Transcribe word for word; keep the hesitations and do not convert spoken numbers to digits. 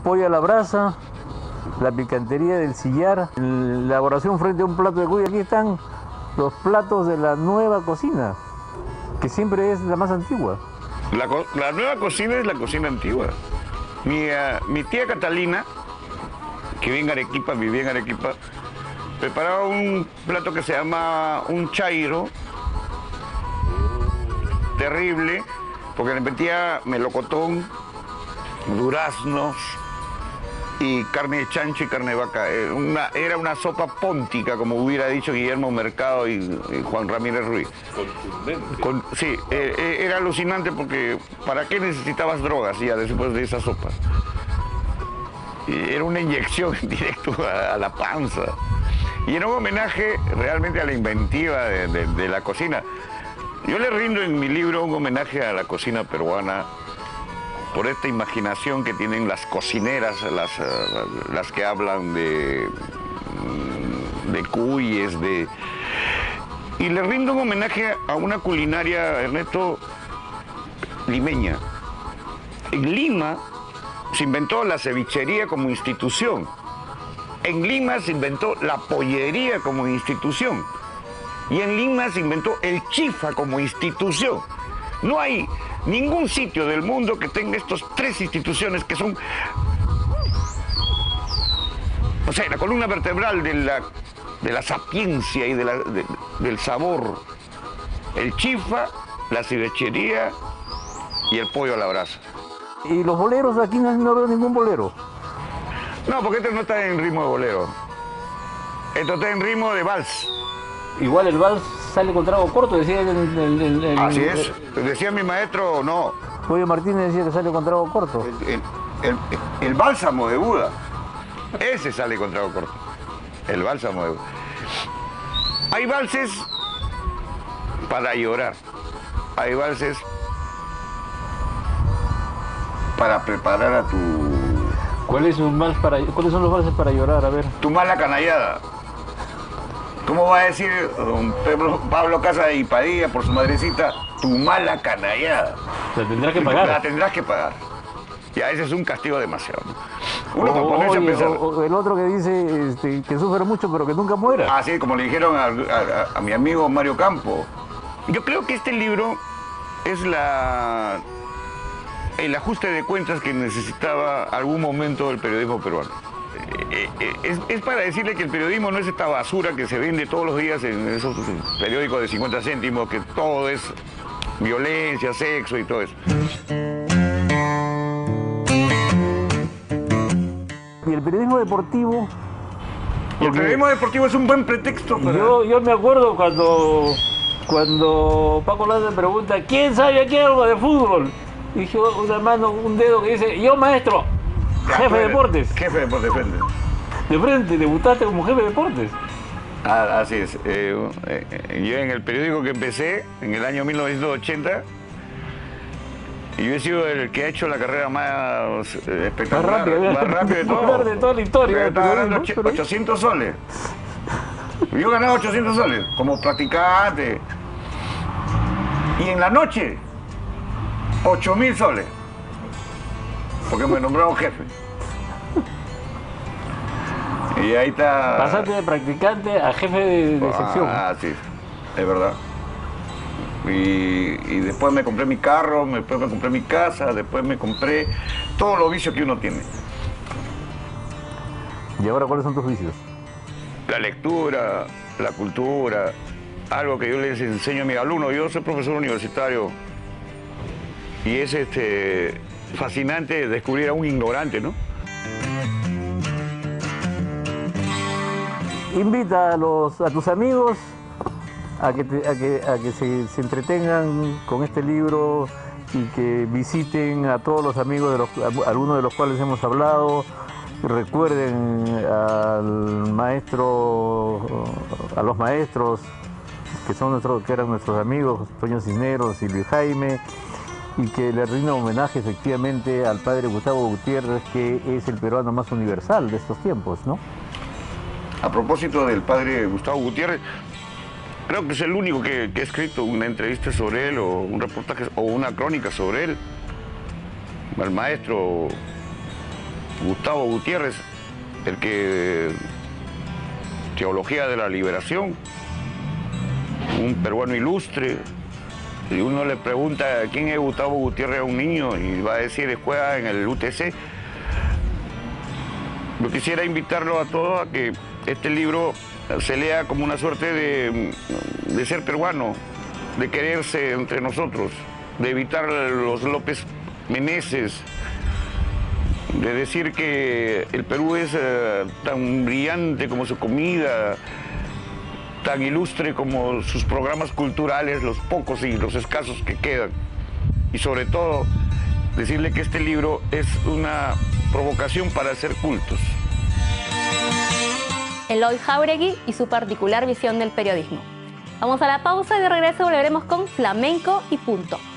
pollo a la brasa, la picantería del sillar, la elaboración frente a un plato de cuy. Aquí están los platos de la nueva cocina, que siempre es la más antigua. La, la nueva cocina es la cocina antigua. Mi, uh, mi tía Catalina, que vive en Arequipa, vivía en Arequipa, preparaba un plato que se llama un chairo, terrible, porque le metía melocotón, duraznos y carne de chancho y carne de vaca. Una, era una sopa póntica, como hubiera dicho Guillermo Mercado y, y Juan Ramírez Ruiz. Contundente. Con, sí, eh, era alucinante porque ¿para qué necesitabas drogas ya después de esa sopa? Y era una inyección directo a, a la panza. Y era un homenaje realmente a la inventiva de, de, de la cocina. Yo le rindo en mi libro un homenaje a la cocina peruana por esta imaginación que tienen las cocineras, las, las que hablan de, de cuyes, de... Y le rindo un homenaje a una culinaria, Ernesto, limeña. En Lima se inventó la cevichería como institución. En Lima se inventó la pollería como institución. Y en Lima se inventó el chifa como institución. No hay ningún sitio del mundo que tenga estas tres instituciones que son, o sea, la columna vertebral de la, de la sapiencia y de la, de, del sabor. El chifa, la cevichería y el pollo a la brasa. ¿Y los boleros? Aquí no, no veo ningún bolero. No, porque este no está en ritmo de bolero. Esto está en ritmo de vals. Igual el vals sale con trago corto, decía el... el, el, el Así es. Decía mi maestro, no. Pollo Martínez decía que sale con trago corto. El, el, el, el bálsamo de Buda. Ese sale con trago corto. El bálsamo de Buda. Hay valses para llorar. Hay valses para preparar a tu... ¿Cuál es un vals para, ¿Cuáles son los valses para llorar? A ver. Tu mala canallada. ¿Cómo va a decir don Pablo Casa y Padilla por su madrecita? Tu mala canallada. La tendrás que pagar. La tendrás que pagar. Ya, ese es un castigo demasiado, ¿no? Uno o, para ponerse oye, a pensar. O, o el otro que dice este, que sufre mucho pero que nunca muera. Ah, sí, como le dijeron a, a, a mi amigo Mario Campo. Yo creo que este libro es la el ajuste de cuentas que necesitaba algún momento el periodismo peruano. Eh, eh, es, es para decirle que el periodismo no es esta basura que se vende todos los días en esos periódicos de cincuenta céntimos, que todo es violencia, sexo y todo eso. Y el periodismo deportivo... Y el periodismo deportivo es un buen pretexto para... Yo, yo me acuerdo cuando, cuando Paco Landa me pregunta ¿quién sabe aquí algo de fútbol? Y dije, una mano, un dedo que dice, yo maestro, jefe de deportes. Jefe de deportes, de frente. De frente, debutaste como jefe de deportes. Ah, así es. Eh, eh, yo en el periódico que empecé, en el año mil novecientos ochenta, yo he sido el que ha hecho la carrera más eh, espectacular, más rápido, más rápido de todo. de toda la historia. Estaba ganando ochocientos soles. Yo ganaba ochocientos soles como practicante. Y en la noche, ocho mil soles. Porque me nombraron jefe. Y ahí está... Pasaste de practicante a jefe de, de sección. Ah, sí, es verdad. Y, y después me compré mi carro, después me compré mi casa, después me compré todos los vicios que uno tiene. ¿Y ahora cuáles son tus vicios? La lectura, la cultura, algo que yo les enseño a mis alumnos. Yo soy profesor universitario y es este, fascinante descubrir a un ignorante, ¿no? Invita a, los, a tus amigos a que, te, a que, a que se, se entretengan con este libro y que visiten a todos los amigos, de los, algunos de los cuales hemos hablado. Recuerden al maestro, a los maestros que, son nuestros, que eran nuestros amigos, Toño Cisneros y Luis Jaime, y que le rinda homenaje efectivamente al padre Gustavo Gutiérrez, que es el peruano más universal de estos tiempos, ¿no? A propósito del padre Gustavo Gutiérrez, creo que es el único que, que ha escrito una entrevista sobre él o un reportaje o una crónica sobre él. El maestro Gustavo Gutiérrez, el que Teología de la Liberación, un peruano ilustre. Y uno le pregunta quién es Gustavo Gutiérrez a un niño y va a decir, juega en el U T C. Yo quisiera invitarlo a todos a que este libro se lea como una suerte de, de ser peruano, de quererse entre nosotros, de evitar los López Meneses, de decir que el Perú es uh, tan brillante como su comida, tan ilustre como sus programas culturales, los pocos y los escasos que quedan. Y sobre todo, decirle que este libro es una provocación para hacer cultos. Eloy Jáuregui y su particular visión del periodismo. Vamos a la pausa y de regreso volveremos con Flamenco y punto.